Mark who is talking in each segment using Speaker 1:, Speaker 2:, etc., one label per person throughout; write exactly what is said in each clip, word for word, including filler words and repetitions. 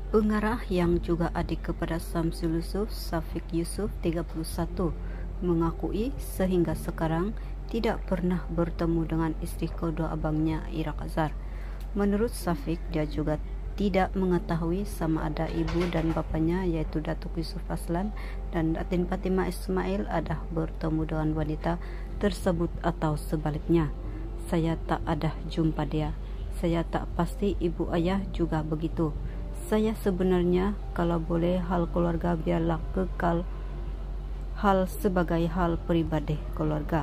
Speaker 1: Pengarah yang juga adik kepada Samsul Yusuf, Syafiq Yusuf, tiga puluh satu, mengakui sehingga sekarang tidak pernah bertemu dengan istri kedua abangnya, Ira Kazar. Menurut Syafiq, dia juga tidak mengetahui sama ada ibu dan bapaknya yaitu Datuk Yusuf Aslan dan Datin Fatimah Ismail ada bertemu dengan wanita tersebut atau sebaliknya. Saya tak ada jumpa dia. Saya tak pasti ibu ayah juga begitu. Saya sebenarnya kalau boleh hal keluarga biarlah kekal hal sebagai hal pribadi keluarga.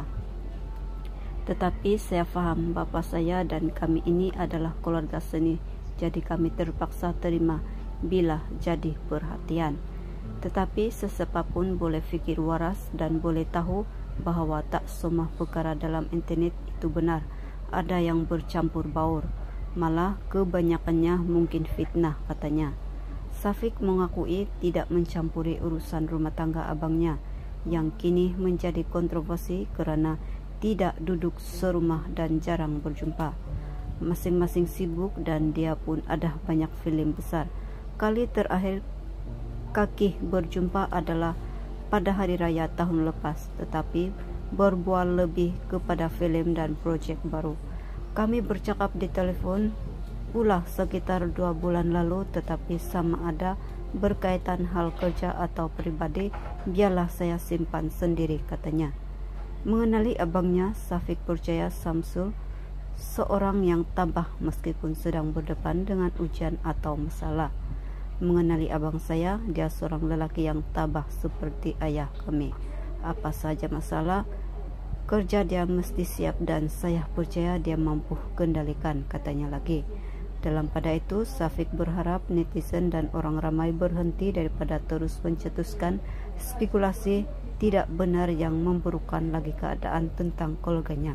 Speaker 1: Tetapi saya faham bapa saya dan kami ini adalah keluarga seni, jadi kami terpaksa terima bila jadi perhatian. Tetapi sesiapapun boleh fikir waras dan boleh tahu bahawa tak semua perkara dalam internet itu benar. Ada yang bercampur baur. Malah kebanyakannya mungkin fitnah, katanya. Syafiq mengakui tidak mencampuri urusan rumah tangga abangnya yang kini menjadi kontroversi kerana tidak duduk serumah dan jarang berjumpa. Masing-masing sibuk dan dia pun ada banyak filem besar. Kali terakhir kaki berjumpa adalah pada hari raya tahun lepas, tetapi berbual lebih kepada filem dan projek baru. Kami bercakap di telefon pula sekitar dua bulan lalu, tetapi sama ada berkaitan hal kerja atau pribadi, biarlah saya simpan sendiri, katanya. Mengenali abangnya, Syafiq percaya Samsul seorang yang tabah meskipun sedang berdepan dengan ujian atau masalah. Mengenali abang saya, dia seorang lelaki yang tabah seperti ayah kami. Apa saja masalah kerja dia mesti siap dan saya percaya dia mampu kendalikan, katanya lagi. Dalam pada itu, Syafiq berharap netizen dan orang ramai berhenti daripada terus mencetuskan spekulasi tidak benar yang memburukkan lagi keadaan tentang keluarganya.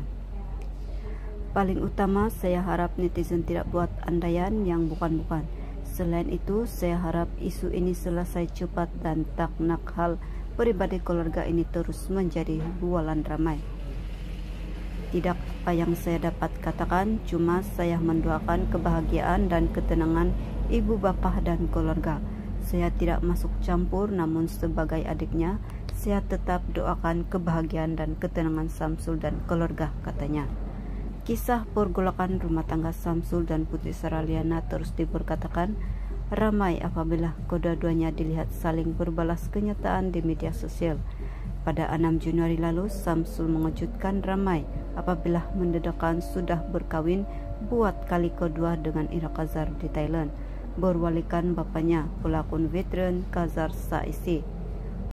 Speaker 1: Paling utama, saya harap netizen tidak buat andaian yang bukan-bukan. Selain itu, saya harap isu ini selesai cepat dan tak nak hal pribadi keluarga ini terus menjadi bualan ramai. Tidak apa yang saya dapat katakan, cuma saya mendoakan kebahagiaan dan ketenangan ibu bapa dan keluarga. Saya tidak masuk campur, namun sebagai adiknya, saya tetap doakan kebahagiaan dan ketenangan Samsul dan keluarga, katanya. Kisah pergolakan rumah tangga Samsul dan Putri Saraliana terus diperkatakan ramai apabila kedua-duanya dilihat saling berbalas kenyataan di media sosial. Pada enam Januari lalu, Samsul mengejutkan ramai apabila mendadak sudah berkawin buat kali kedua dengan Ira Kazar di Thailand, berwalikan bapaknya pelakon veteran Kazar Saisi.